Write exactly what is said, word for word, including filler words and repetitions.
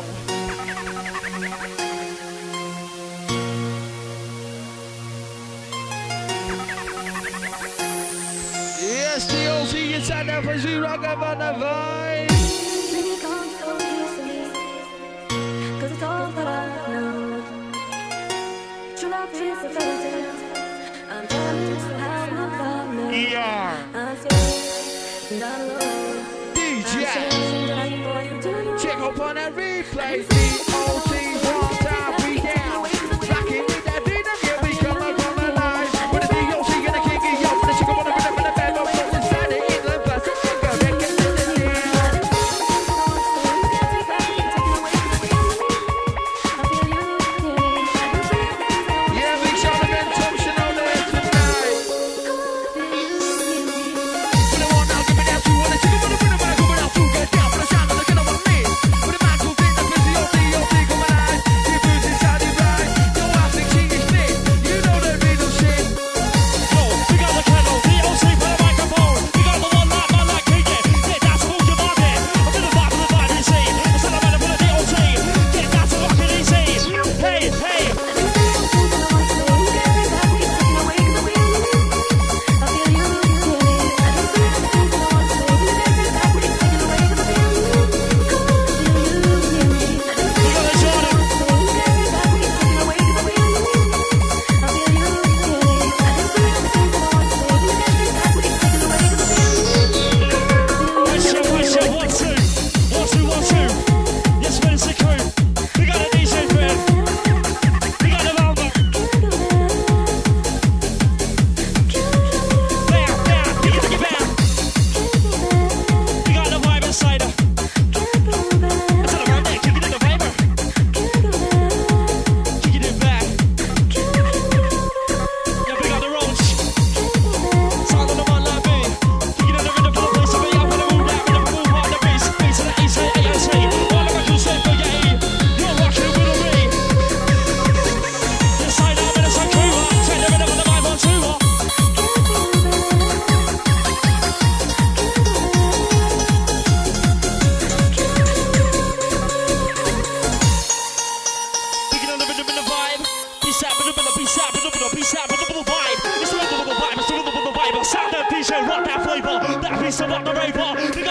Yes, T O C inside that for you, rock up on the vibe. Cause it's all that I know. True love is a fairy tale. I'm telling you how my love knows. Yeah. I'm scared and I'm alone. D J. Check up on that replay. T O C one time we down. Rocking with that beat, and here we come up on the line. With the T O C and the King of Yo, with the chicken on the rhythm and the bag of flows inside the England bus. Go, they get to the yeah, Big Sean and Thompson on there tonight. With the one now, give me that two, and the chicken on the rhythm and I go without two. Get down for the shine, look at what me. With the man who thinks the busy O C, O C coming alive. Your boots inside the ride. No, I think she is fit. You know the rhythm shit. Yo, we got the kettle, D O C for the microphone. We got the one like, man like King. Get down to walk your body. I'm in the vibe of the vibe you see. I'm still a man for the D O C. Get down to rockin' easy. Hey, hey. We got the Jordan. Pressure, pressure, one, two. One, two, one, two. Yes, man, it's the crew. We got the D J Ben. We got the Malva. Bam, bam, diggy, diggy, bam. We got the vibe inside her. I tell her right there, kick it in the viber. Kick it in back. Yeah, we got the roach. Sound on the one like me. Kick it in the rhythm for the place to be. I'm gonna move that rhythm, move on the bass. Bass to the A C, A S A. All of my crew say for your E. You're rocking with me. Inside out, inside crew. Take the rhythm on the vibe on two. Picking on the rhythm and the vibe. Peace out, rhythm and the peace out, rhythm and the peace out, rhythm and the vibe. It's the rhythm and the vibe, it's the rhythm and the vibe. Sound that D J, rock that flavor. That piece of rock the raver.